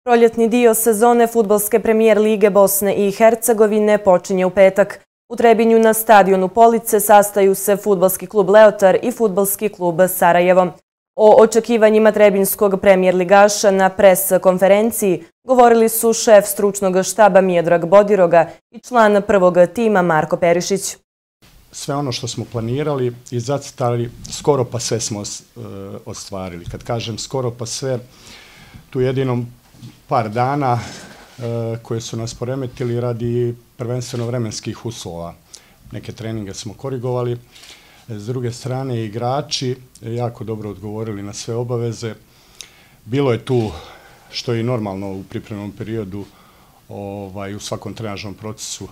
Proljetni dio sezone fudbalske premijer lige Bosne i Hercegovine počinje u petak. U Trebinju na stadionu Police sastaju se fudbalski klub Leotar i fudbalski klub Sarajevo. O očekivanjima trebinjskog premijer ligaša na pres konferenciji govorili su šef stručnog štaba Miodrag Bodiroga i član prvog tima Marko Perišić. Sve ono što smo planirali i zacrtali, skoro pa sve smo ostvarili. Kad kažem skoro pa sve, tu jedino par dana koje su nas poremetili radi prvenstveno vremenskih uslova. Neke treninge smo korigovali. S druge strane, igrači jako dobro odgovorili na sve obaveze. Bilo je tu, što je i normalno u pripremnom periodu, u svakom trenažnom procesu,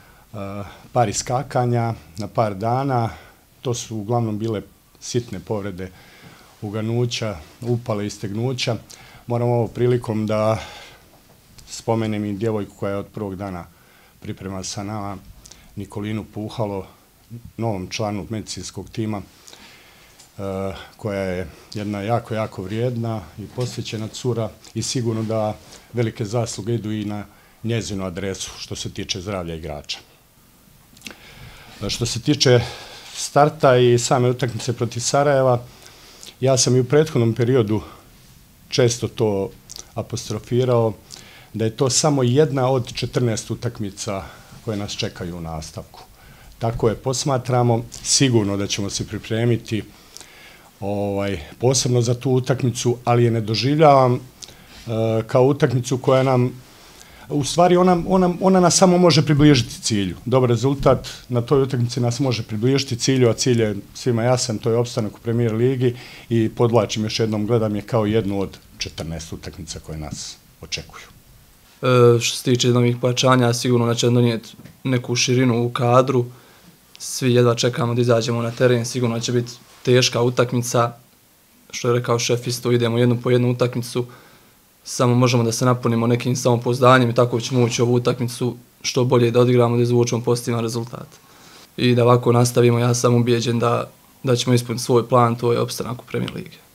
par iskakanja na par dana. To su uglavnom bile sitne povrede uganuća, upale i stegnuća. Moram ovo prilikom da spomenem i djevojku koja je od prvog dana priprema sa nama, Nikolinu Puhalo, novom članu medicinskog tima, koja je jedna jako vrijedna i posvećena cura i sigurno da velike zasluge idu i na njezinu adresu što se tiče zdravlja igrača. Što se tiče starta i same utakmice protiv Sarajeva, ja sam i u prethodnom periodu često to apostrofirao, da je to samo jedna od 14 utakmica koje nas čekaju u nastavku. Tako je posmatramo, sigurno da ćemo se pripremiti posebno za tu utakmicu, ali je ne doživljavam kao utakmicu koja nam, u stvari ona nas samo može približiti cilju. Dobar rezultat na toj utakmici nas može približiti cilju, a cilj je svima jasan, to je opstanak u Premier ligi i podvlačim još jednom, gledam je kao jednu od 14 utakmica koje nas očekuju. Što se tiče novih pojačanja, sigurno da će donijeti neku širinu u kadru. Svi jedva čekamo da izađemo na teren, sigurno da će biti teška utakmica. Što je rekao šef, isto idemo jednu po jednu utakmicu. Samo možemo da se napunimo nekim samopouzdanjem i tako ćemo ući u ovu utakmicu što bolje da odigramo, da izvučemo pozitivan rezultat. I da ovako nastavimo, ja sam ubijeđen da ćemo ispuniti svoj plan, to je opstanak u Premier ligi.